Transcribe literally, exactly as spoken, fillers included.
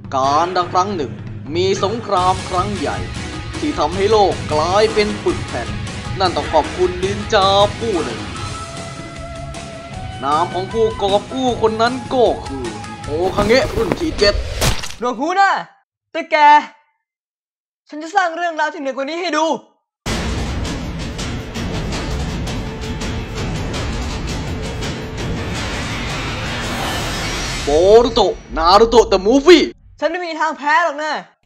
การดังครั้งหนึ่งมีสงครามครั้งใหญ่ที่ทำให้โลกกลายเป็นปึกแผ่นนั่นต้องขอบคุณนินจาผู้หนึ่งนามของผู้กอบกู้คนนั้นก็คือโอคังเงะรุ่นที่เจ็ดหนวกหูนะแต่แกฉันจะสร้างเรื่องราวที่เหนือกว่านี้ให้ดูโบรุโตะนารุโตะเดอะมูฟวี่ฉันไม่มีทางแพ้หรอกนะ